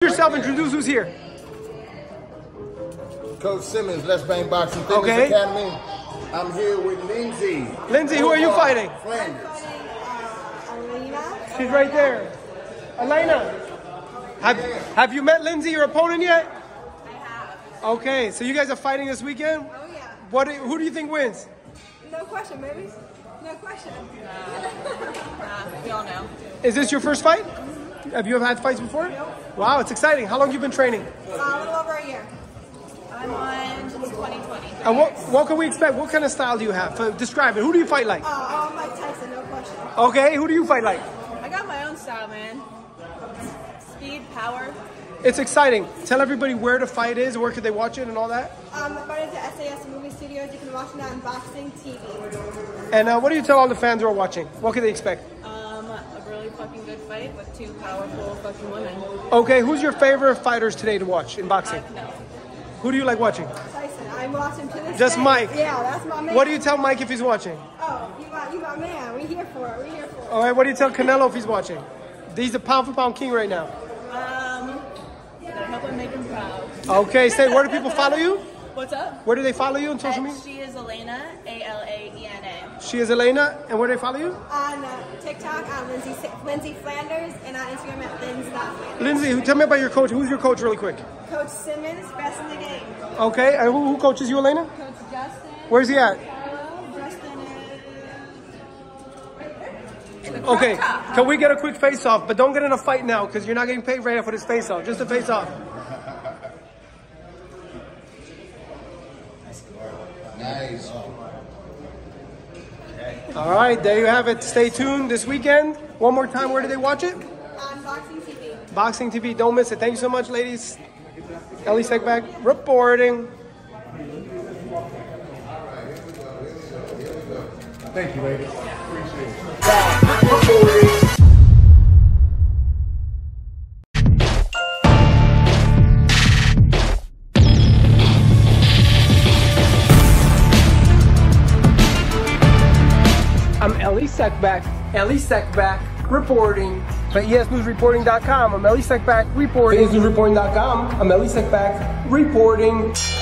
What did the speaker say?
yourself, introduce who's here. Coach Simmons, Let's Bang Boxing Fitness Academy. I'm here with Lindsay. Lindsay, who are you fighting? Flanders. Alina. She's right there. Alina, have you met Lindsay, your opponent, yet? I have. Okay, so you guys are fighting this weekend? Oh yeah. Who do you think wins? No question, baby. No question. We all know. Is this your first fight? Have you ever had fights before? Nope. Wow, it's exciting. How long have you been training? A little over a year. I'm on 2020. And what can we expect? What kind of style do you have? Describe it. Who do you fight like? I'm Mike Tyson, no question. Okay, who do you fight like? I got my own style, man. Speed, power. It's exciting. Tell everybody where the fight is, where could they watch it and all that. The fight is at SAS Movie Studios. You can watch it on Boxing TV. And what do you tell all the fans who are watching? What can they expect? A really fucking good fight with two powerful fucking women. Okay, who's your favorite fighters today to watch in boxing? No. Who do you like watching? Tyson, I'm watching to this Just day. Mike? Yeah, that's my man. What do you tell Mike if he's watching? Oh, you my man. We here for it. We here for it. All right, what do you tell Canelo if he's watching? He's the pound for pound king right now. I hope I make him proud. Okay, say, where do people follow you? What's up? Where do they follow you on social media? She is Alina, A-L-A-E-N-A. She is Elena, and where do they follow you? On TikTok, I'm Lindsay Flanders, and on Instagram at Lindsay.Flanders. Lindsay, tell me about your coach. Who's your coach really quick? Coach Simmons, best in the game. Okay, and who coaches you, Elena? Coach Justin. Where's he at? Justin is... Okay, can we get a quick face-off? But don't get in a fight now, because you're not getting paid right now for this face-off. Just a face-off. Nice. All right, there you have it. Stay tuned this weekend. One more time, where do they watch it? On Boxing TV. Boxing TV. Don't miss it. Thank you so much, ladies. Ellie Seckback reporting. Thank you, ladies. Appreciate it. I'm Ellie Seckback reporting for ESNewsReporting.com. I'm Ellie Seckback reporting. ESNewsReporting.com. I'm Ellie Seckback reporting.